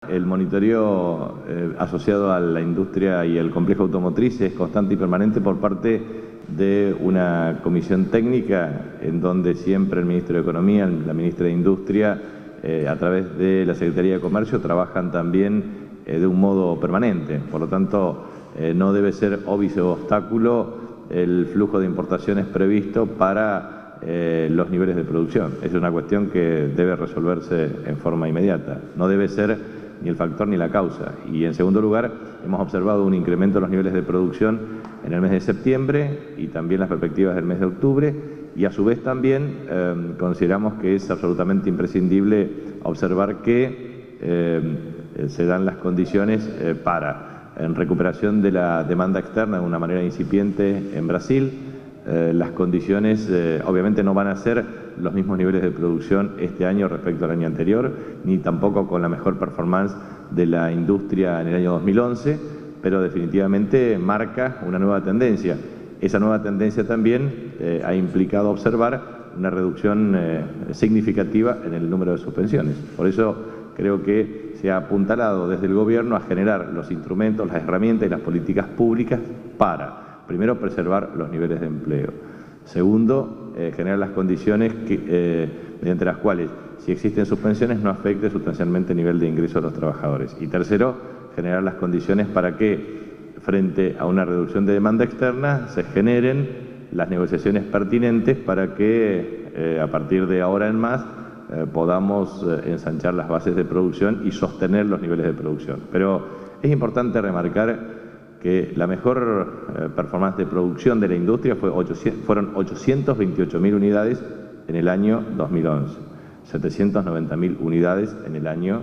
El monitoreo asociado a la industria y el complejo automotriz es constante y permanente por parte de una comisión técnica en donde siempre el Ministro de Economía, la Ministra de Industria, a través de la Secretaría de Comercio, trabajan también de un modo permanente. Por lo tanto, no debe ser óbice o obstáculo el flujo de importaciones previsto para los niveles de producción. Es una cuestión que debe resolverse en forma inmediata. No debe ser ni el factor ni la causa. Y en segundo lugar, hemos observado un incremento de los niveles de producción en el mes de septiembre y también las perspectivas del mes de octubre, y a su vez también consideramos que es absolutamente imprescindible observar que se dan las condiciones en recuperación de la demanda externa de una manera incipiente en Brasil. Las condiciones obviamente no van a ser los mismos niveles de producción este año respecto al año anterior, ni tampoco con la mejor performance de la industria en el año 2011, pero definitivamente marca una nueva tendencia. Esa nueva tendencia también ha implicado observar una reducción significativa en el número de suspensiones. Por eso creo que se ha apuntalado desde el Gobierno a generar los instrumentos, las herramientas y las políticas públicas para, primero, preservar los niveles de empleo. Segundo, generar las condiciones mediante las cuales, si existen suspensiones, no afecte sustancialmente el nivel de ingreso de los trabajadores. Y tercero, generar las condiciones para que, frente a una reducción de demanda externa, se generen las negociaciones pertinentes para que, a partir de ahora en más, podamos ensanchar las bases de producción y sostener los niveles de producción. Pero es importante remarcar que la mejor performance de producción de la industria fueron 828.000 unidades en el año 2011, 790.000 unidades en el año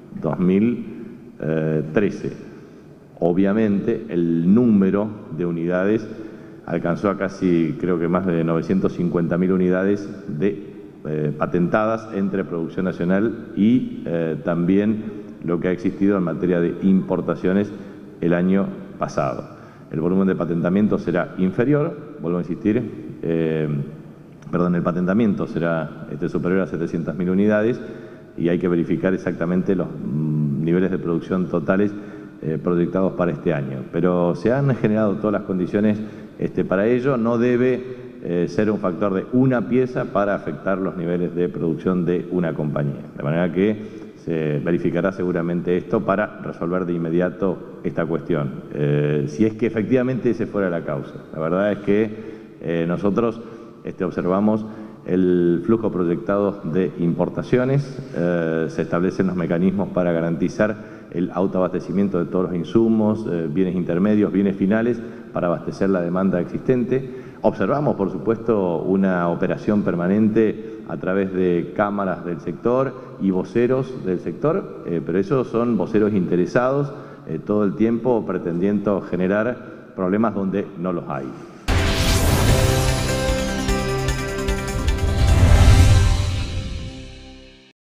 2013. Obviamente el número de unidades alcanzó a casi, creo que más de 950.000 unidades patentadas entre producción nacional y también lo que ha existido en materia de importaciones el año pasado. El volumen de patentamiento será inferior, vuelvo a insistir, el patentamiento será superior a 700.000 unidades y hay que verificar exactamente los niveles de producción totales proyectados para este año. Pero se han generado todas las condiciones para ello. No debe ser un factor de una pieza para afectar los niveles de producción de una compañía. De manera que se verificará seguramente esto para resolver de inmediato esta cuestión, si es que efectivamente ese fuera la causa. La verdad es que nosotros observamos el flujo proyectado de importaciones, se establecen los mecanismos para garantizar el autoabastecimiento de todos los insumos, bienes intermedios, bienes finales, para abastecer la demanda existente. Observamos, por supuesto, una operación permanente a través de cámaras del sector y voceros del sector, pero esos son voceros interesados todo el tiempo pretendiendo generar problemas donde no los hay.